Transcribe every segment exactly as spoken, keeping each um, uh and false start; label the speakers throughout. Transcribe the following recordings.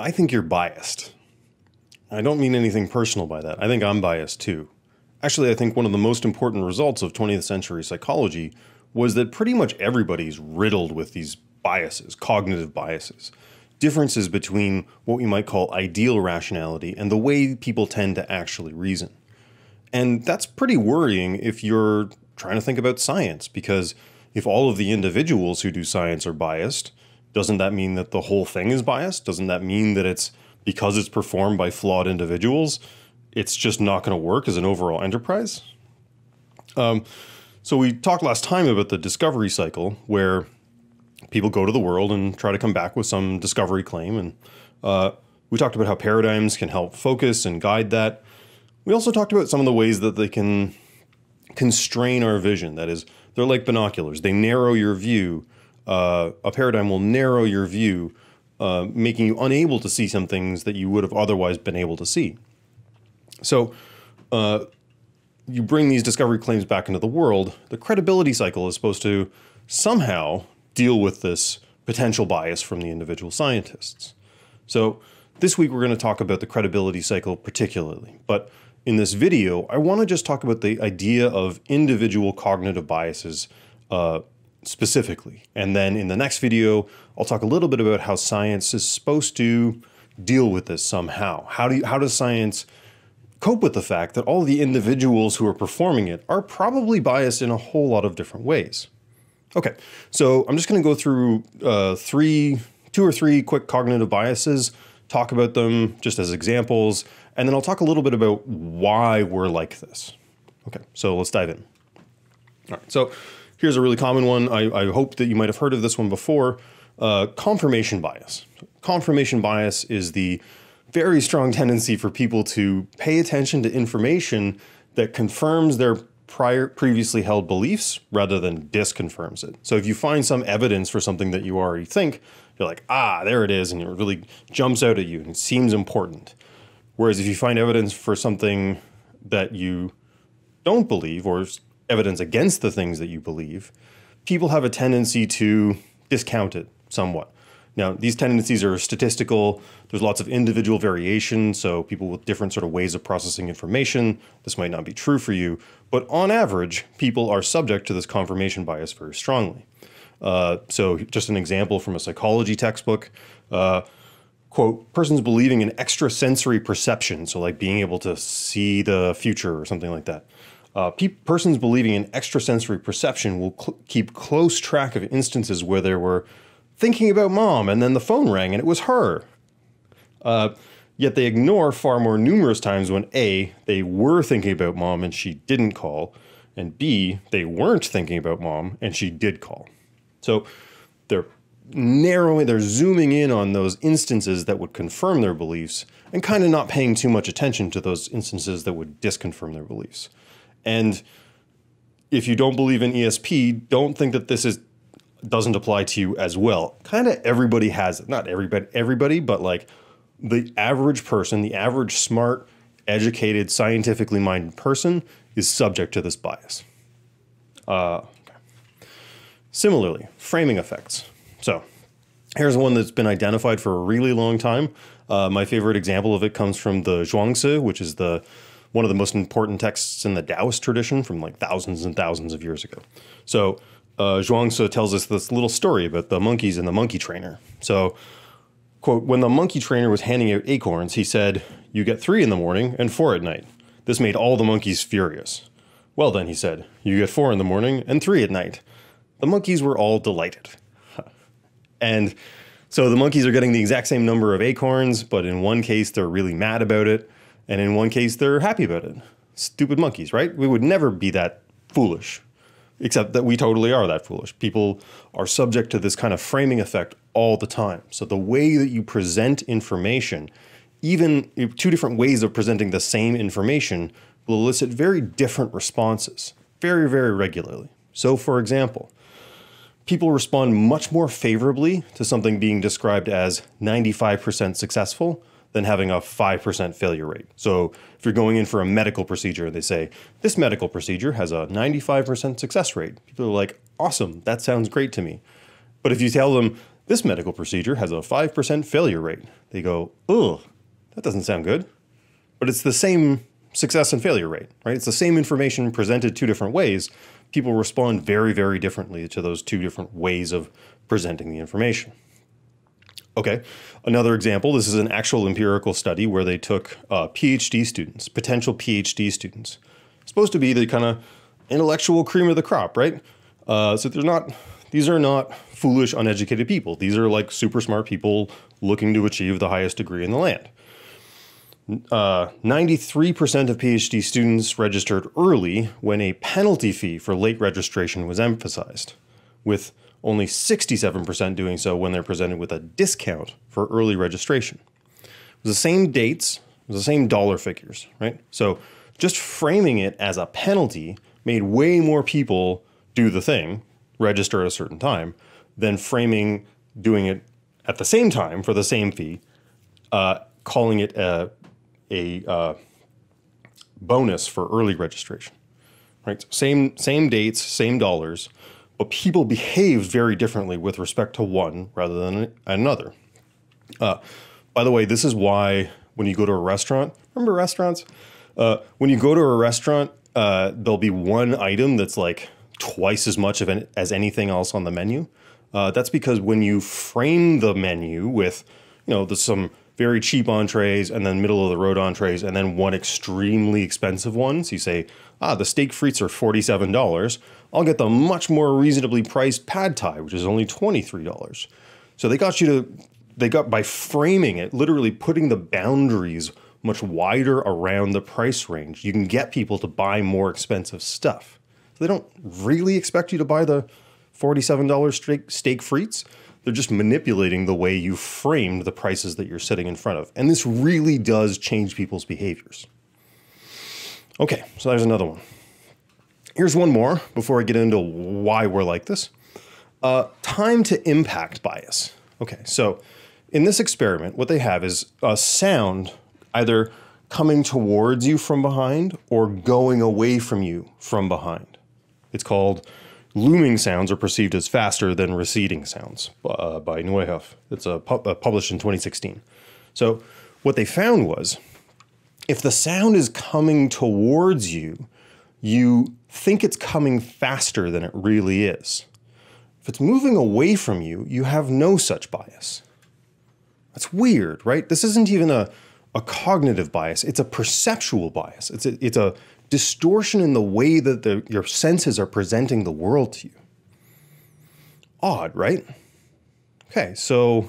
Speaker 1: I think you're biased. I don't mean anything personal by that. I think I'm biased too. Actually, I think one of the most important results of twentieth century psychology was that pretty much everybody's riddled with these biases, cognitive biases, differences between what we might call ideal rationality and the way people tend to actually reason. And that's pretty worrying if you're trying to think about science, because if all of the individuals who do science are biased, doesn't that mean that the whole thing is biased? Doesn't that mean that it's because it's performed by flawed individuals, it's just not going to work as an overall enterprise? Um, so we talked last time about the discovery cycle, where people go to the world and try to come back with some discovery claim. And uh, we talked about how paradigms can help focus and guide that. We also talked about some of the ways that they can constrain our vision. That is, they're like binoculars. They narrow your view. Uh, a paradigm will narrow your view, uh, making you unable to see some things that you would have otherwise been able to see. So uh, you bring these discovery claims back into the world. The credibility cycle is supposed to somehow deal with this potential bias from the individual scientists. So this week we're going to talk about the credibility cycle particularly, but in this video I want to just talk about the idea of individual cognitive biases uh, specifically. And then in the next video I'll talk a little bit about how science is supposed to deal with this somehow. How do you, how does science cope with the fact that all the individuals who are performing it are probably biased in a whole lot of different ways? Okay, so I'm just going to go through uh, three, two or three quick cognitive biases, talk about them just as examples, and then I'll talk a little bit about why we're like this. Okay, so let's dive in. All right, so here's a really common one. I, I hope that you might have heard of this one before. Uh, confirmation bias. Confirmation bias is the very strong tendency for people to pay attention to information that confirms their prior previously held beliefs rather than disconfirms it. So if you find some evidence for something that you already think, you're like, ah, there it is, and it really jumps out at you and it seems important. Whereas if you find evidence for something that you don't believe, or evidence against the things that you believe, people have a tendency to discount it somewhat. Now, these tendencies are statistical. There's lots of individual variation, so people with different sort of ways of processing information, this might not be true for you, but on average, people are subject to this confirmation bias very strongly. Uh, so just an example from a psychology textbook, uh, quote, persons believing in extrasensory perception, so like being able to see the future or something like that. Uh, pe persons believing in extrasensory perception will cl keep close track of instances where there were thinking about mom, and then the phone rang and it was her. Uh, yet they ignore far more numerous times when A, they were thinking about mom and she didn't call, and B, they weren't thinking about mom and she did call. So they're narrowing, they're zooming in on those instances that would confirm their beliefs and kind of not paying too much attention to those instances that would disconfirm their beliefs. And if you don't believe in E S P, don't think that this is doesn't apply to you as well. Kind of everybody has it. Not everybody, everybody, but like the average person, the average smart, educated, scientifically minded person is subject to this bias. Uh, okay. Similarly, framing effects. So here's one that's been identified for a really long time. Uh, my favorite example of it comes from the Zhuangzi, which is the one of the most important texts in the Taoist tradition from like thousands and thousands of years ago. So Uh, Zhuangzi tells us this little story about the monkeys and the monkey trainer. So, quote, when the monkey trainer was handing out acorns, he said, "You get three in the morning and four at night." This made all the monkeys furious. "Well then," he said, "you get four in the morning and three at night." The monkeys were all delighted. And so the monkeys are getting the exact same number of acorns, but in one case they're really mad about it, and in one case they're happy about it. Stupid monkeys, right? We would never be that foolish. Except that we totally are that foolish. People are subject to this kind of framing effect all the time. So the way that you present information, even two different ways of presenting the same information, will elicit very different responses, very, very regularly. So for example, people respond much more favorably to something being described as ninety-five percent successful than having a five percent failure rate. So if you're going in for a medical procedure, they say, this medical procedure has a ninety-five percent success rate. People are like, awesome, that sounds great to me. But if you tell them This medical procedure has a five percent failure rate. They go, ugh, that doesn't sound good. But it's the same success and failure rate, right? It's the same information presented two different ways. People respond very, very differently to those two different ways of presenting the information. Okay, another example, this is an actual empirical study where they took uh, PhD students, potential PhD students. It's supposed to be the kind of intellectual cream of the crop, right? Uh, so there's not, these are not foolish, uneducated people. These are like super smart people looking to achieve the highest degree in the land. Uh, ninety-three percent of PhD students registered early when a penalty fee for late registration was emphasized, with only sixty-seven percent doing so when they're presented with a discount for early registration. It was the same dates, it was the same dollar figures, right? So just framing it as a penalty made way more people do the thing, register at a certain time, than framing doing it at the same time for the same fee, uh, calling it a, a uh, bonus for early registration, right? So same, same dates, same dollars, but people behaved very differently with respect to one rather than another. Uh, by the way, this is why when you go to a restaurant, remember restaurants? Uh, when you go to a restaurant, uh, there'll be one item that's like twice as much of an, as anything else on the menu. Uh, that's because when you frame the menu with, you know, the, some very cheap entrees and then middle of the road entrees and then one extremely expensive one. So you say, ah, the steak frites are forty-seven dollars. I'll get the much more reasonably priced pad thai, which is only twenty-three dollars. So they got you to, they got by framing it, literally putting the boundaries much wider around the price range. You can get people to buy more expensive stuff. So they don't really expect you to buy the forty-seven dollar steak, steak frites. They're just manipulating the way you framed the prices that you're sitting in front of. And this really does change people's behaviors. Okay, so there's another one. Here's one more before I get into why we're like this. Uh, time to impact bias. Okay, so in this experiment, what they have is a sound either coming towards you from behind or going away from you from behind. It's called looming sounds are perceived as faster than receding sounds uh, by Neuhoff. It's uh, pu uh, published in twenty sixteen. So what they found was if the sound is coming towards you, you think it's coming faster than it really is. If it's moving away from you, you have no such bias. That's weird, right? This isn't even a, a cognitive bias. It's a perceptual bias. It's a, it's a distortion in the way that the, your senses are presenting the world to you. Odd, right? Okay, so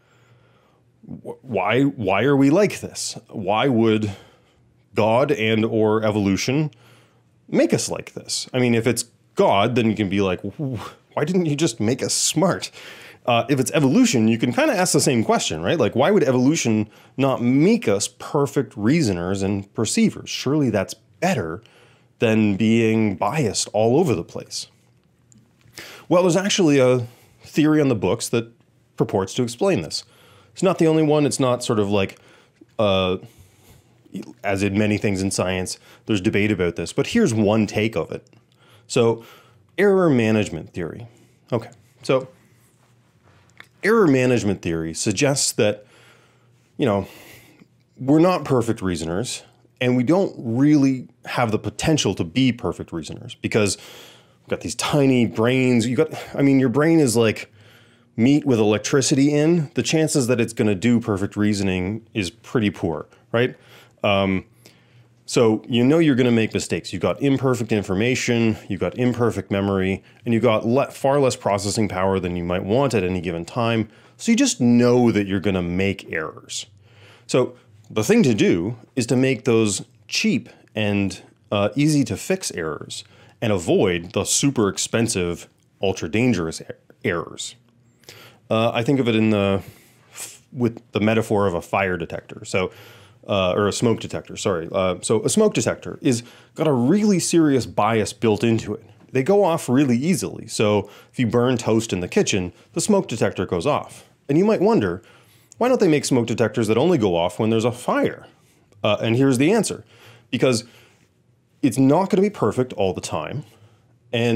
Speaker 1: why, why are we like this? Why would God and or evolution make us like this? I mean, if it's God, then you can be like, why didn't you just make us smart? Uh, if it's evolution, you can kind of ask the same question, right? Like, why would evolution not make us perfect reasoners and perceivers? Surely that's better than being biased all over the place. Well, there's actually a theory on the books that purports to explain this. It's not the only one. It's not sort of like, uh, as in many things in science, there's debate about this, but here's one take of it. So, error management theory. Okay, so error management theory suggests that, you know, we're not perfect reasoners, and we don't really have the potential to be perfect reasoners because we've got these tiny brains. You got, I mean, your brain is like meat with electricity in. The chances that it's going to do perfect reasoning is pretty poor, right? Um, so you know you're going to make mistakes. You've got imperfect information, you've got imperfect memory, and you've got le- far less processing power than you might want at any given time. So you just know that you're going to make errors. So the thing to do is to make those cheap and uh, easy to fix errors and avoid the super expensive, ultra dangerous er errors. Uh, I think of it in the with the metaphor of a fire detector. So, uh, or a smoke detector, sorry. Uh, so a smoke detector is got a really serious bias built into it. They go off really easily. So if you burn toast in the kitchen, the smoke detector goes off. And you might wonder, why don't they make smoke detectors that only go off when there's a fire? Uh, and here's the answer. Because it's not going to be perfect all the time. And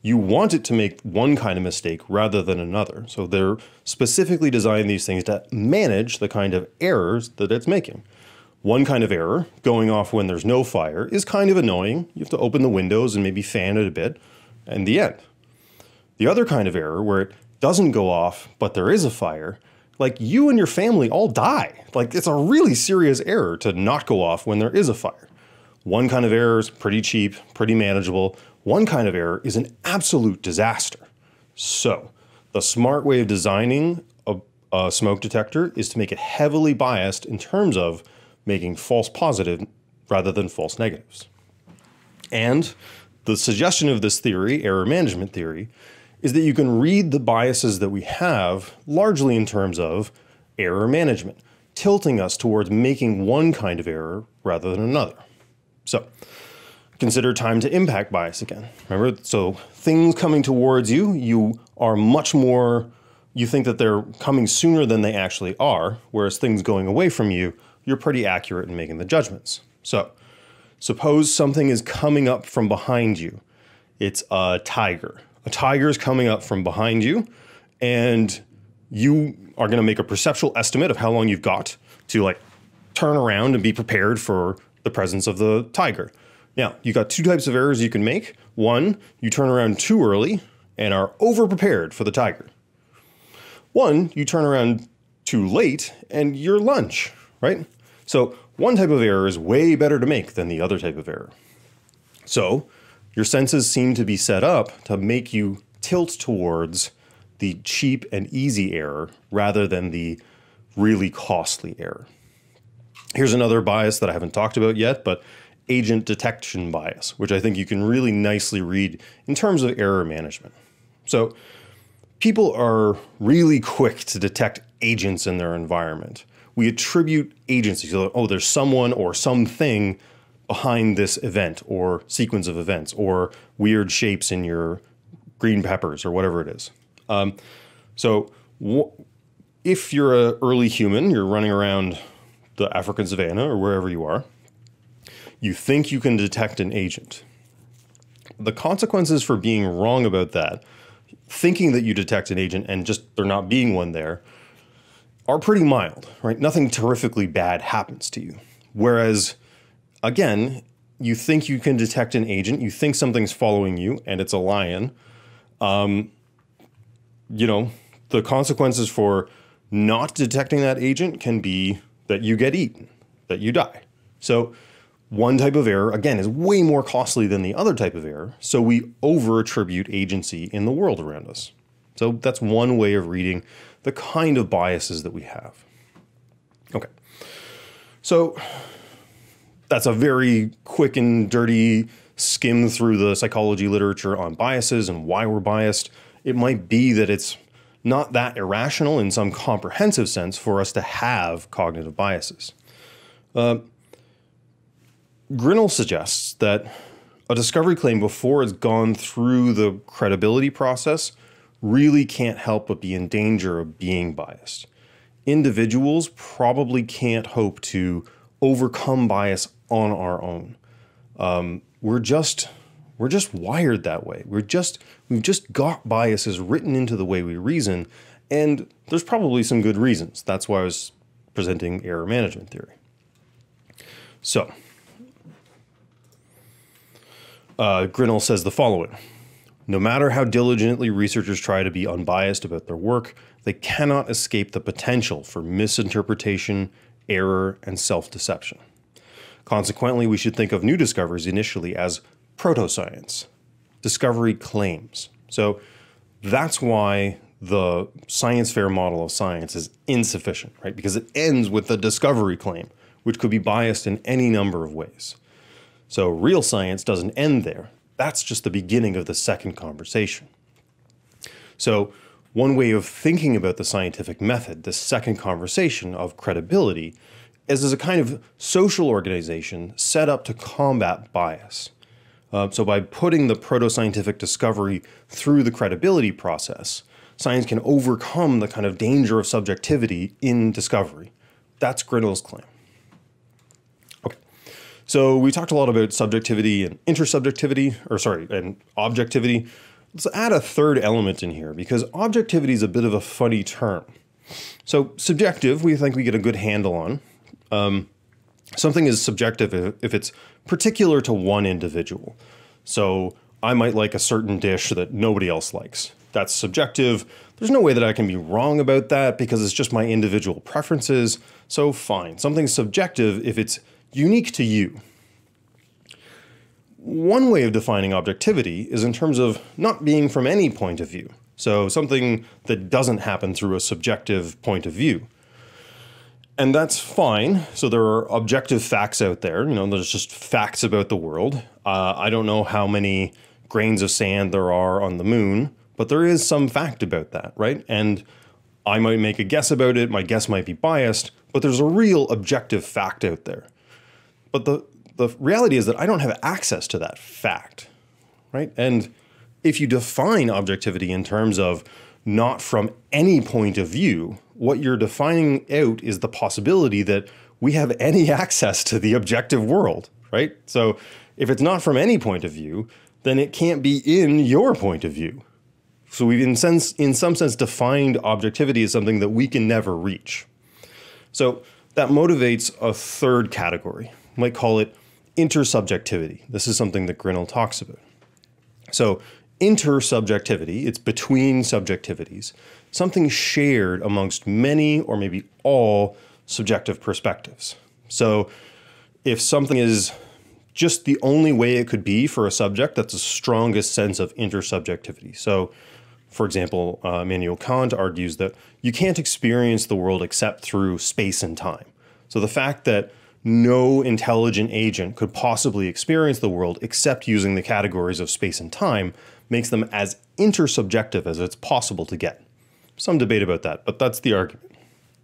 Speaker 1: you want it to make one kind of mistake rather than another. So they're specifically designed these things to manage the kind of errors that it's making. One kind of error, going off when there's no fire, is kind of annoying. You have to open the windows and maybe fan it a bit, and the end. The other kind of error, where it doesn't go off, but there is a fire, like you and your family all die. Like it's a really serious error to not go off when there is a fire. One kind of error is pretty cheap, pretty manageable. One kind of error is an absolute disaster. So the smart way of designing a, a smoke detector is to make it heavily biased in terms of making false positive rather than false negatives. And the suggestion of this theory, error management theory, is that you can read the biases that we have largely in terms of error management, tilting us towards making one kind of error rather than another. So consider time to impact bias again. Remember, so things coming towards you, you are much more, you think that they're coming sooner than they actually are, whereas things going away from you, you're pretty accurate in making the judgments. So suppose something is coming up from behind you. It's a tiger. A tiger is coming up from behind you, and you are going to make a perceptual estimate of how long you've got to like turn around and be prepared for the presence of the tiger. Now, you got two types of errors you can make. One, you turn around too early and are over-prepared for the tiger. One, you turn around too late and you're lunch, right? So one type of error is way better to make than the other type of error. So your senses seem to be set up to make you tilt towards the cheap and easy error rather than the really costly error. Here's another bias that I haven't talked about yet, but agent detection bias, which I think you can really nicely read in terms of error management. So people are really quick to detect agents in their environment. We attribute agency to, oh, there's someone or something behind this event or sequence of events or weird shapes in your green peppers or whatever it is. Um, so w- if you're an early human, you're running around the African savanna or wherever you are, you think you can detect an agent. The consequences for being wrong about that, thinking that you detect an agent and just there not being one there, are pretty mild, right? Nothing terrifically bad happens to you. Whereas, again, you think you can detect an agent, you think something's following you, and it's a lion. Um, you know, the consequences for not detecting that agent can be that you get eaten, that you die. So one type of error, again, is way more costly than the other type of error, so we over-attribute agency in the world around us. So that's one way of reading the kind of biases that we have. Okay, so that's a very quick and dirty skim through the psychology literature on biases and why we're biased. It might be that it's not that irrational in some comprehensive sense for us to have cognitive biases. Uh, Grinnell suggests that a discovery claim before it's gone through the credibility process really can't help but be in danger of being biased. Individuals probably can't hope to overcome bias on our own. Um, we're just we're just wired that way. We're just we've just got biases written into the way we reason, and there's probably some good reasons. That's why I was presenting error management theory. So, uh, Grinnell says the following. No matter how diligently researchers try to be unbiased about their work, they cannot escape the potential for misinterpretation, error, and self-deception. Consequently, we should think of new discoveries initially as proto-science, discovery claims. So that's why the science fair model of science is insufficient, right? Because it ends with the discovery claim, which could be biased in any number of ways. So real science doesn't end there. That's just the beginning of the second conversation. So one way of thinking about the scientific method, the second conversation of credibility, is as a kind of social organization set up to combat bias. Uh, so by putting the proto-scientific discovery through the credibility process, science can overcome the kind of danger of subjectivity in discovery. That's Grinnell's claim. Okay, so we talked a lot about subjectivity and intersubjectivity, or sorry, and objectivity. Let's add a third element in here because objectivity is a bit of a funny term. So subjective, we think we get a good handle on. Um, something is subjective if, if it's particular to one individual. So I might like a certain dish that nobody else likes. That's subjective. There's no way that I can be wrong about that because it's just my individual preferences. So fine, something's subjective if it's unique to you. One way of defining objectivity is in terms of not being from any point of view. So something that doesn't happen through a subjective point of view. And that's fine. So there are objective facts out there. You know, there's just facts about the world. Uh, I don't know how many grains of sand there are on the moon, but there is some fact about that, right? And I might make a guess about it. My guess might be biased, but there's a real objective fact out there. But the The reality is that I don't have access to that fact, right? And if you define objectivity in terms of not from any point of view, what you're defining out is the possibility that we have any access to the objective world, right? So if it's not from any point of view, then it can't be in your point of view. So we've in sense, in some sense defined objectivity as something that we can never reach. So that motivates a third category. We might call it intersubjectivity. This is something that Grinnell talks about. So intersubjectivity, it's between subjectivities, something shared amongst many or maybe all subjective perspectives. So if something is just the only way it could be for a subject, that's the strongest sense of intersubjectivity. So for example, uh, Immanuel Kant argues that you can't experience the world except through space and time. So the fact that no intelligent agent could possibly experience the world except using the categories of space and time makes them as intersubjective as it's possible to get. Some debate about that, but that's the argument.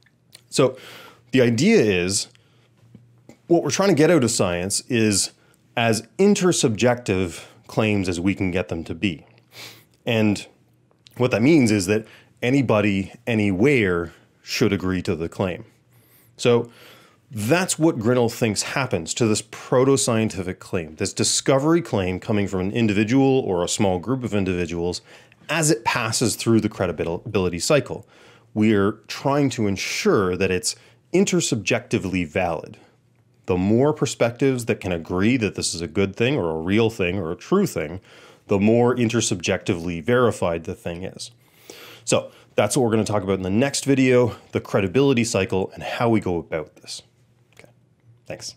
Speaker 1: So the idea is, what we're trying to get out of science is as intersubjective claims as we can get them to be. And what that means is that anybody, anywhere should agree to the claim. So that's what Grinnell thinks happens to this proto-scientific claim, this discovery claim coming from an individual or a small group of individuals as it passes through the credibility cycle. We are trying to ensure that it's intersubjectively valid. The more perspectives that can agree that this is a good thing or a real thing or a true thing, the more intersubjectively verified the thing is. So that's what we're going to talk about in the next video, the credibility cycle and how we go about this. Thanks.